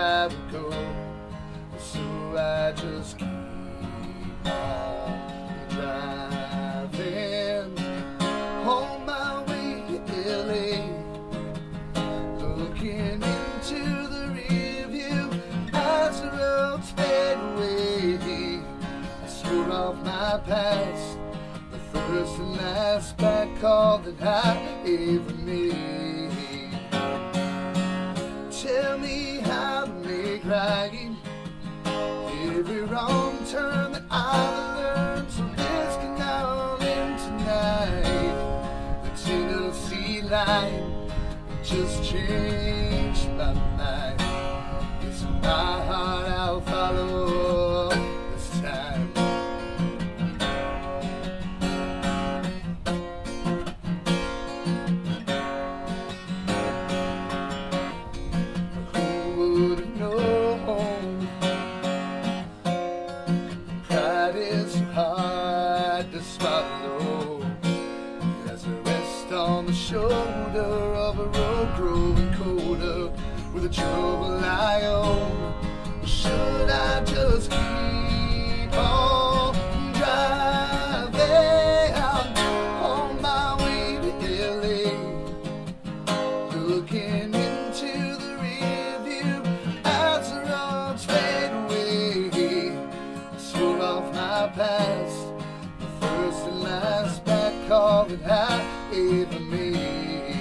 gotta go, so I just keep on driving on my way to LA, looking into the rearview as the roads fade away. I swore off my past, the first and last bad call that I ever made. Tell me how to make right every wrong turn that I've learned, so this can all end tonight. The Tennessee line just changed my mind. It's my heart I'll follow this time. Who would have known pride is so hard to swallow, as I rest on the shoulder of a road growing colder with a trouble I own? Should I just keep on driving on my way to LA, looking into the rearview as the roads fade away? I swore off my past, the first and last bad call that I ever made.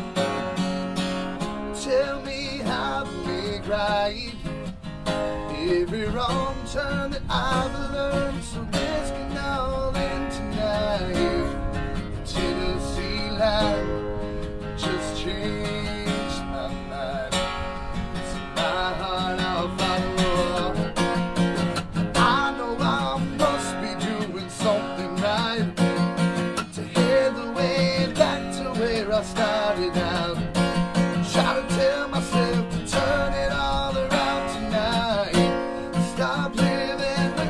Tell me how to make right every wrong turn that I've learned, so this can all end tonight. The Tennessee line just changed my mind. It's my heart I'll follow. I know I must be doing something right to head the way back to where I started out. Try to tell myself to turn it all around tonight. Stop living me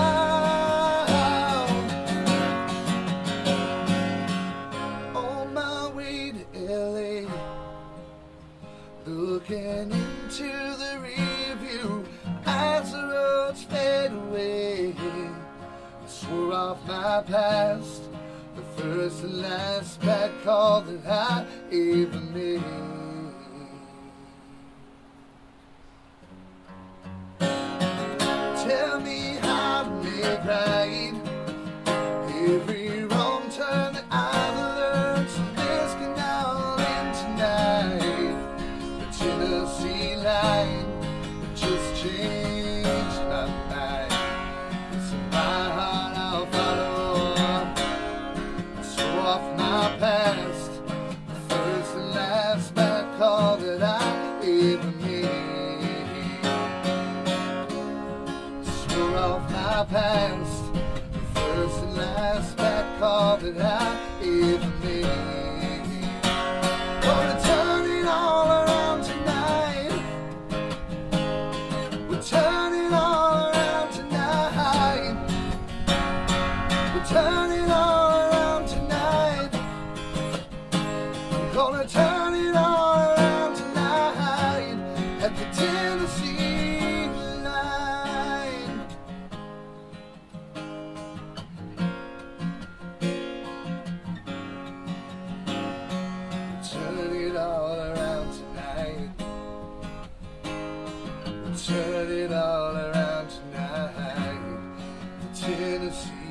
down. On my way to LA, looking into the rearview as the roads fade away. I swore off my past, the first and last bad call that I ever made. Tell me how to make right every wrong turn that I've learned, so this can all end tonight. The Tennessee line just changed my mind. It's in my heart I'll follow. I swore off my past, the first and last bad call that I ever made. Off my past, the first and last bad call that I ever made. Gonna turn it all around tonight. We're turning all around tonight. We're turning all around tonight. We're gonna turn it all around tonight at the Tennessee line. Turn it all around tonight. Turn it all around tonight. The Tennessee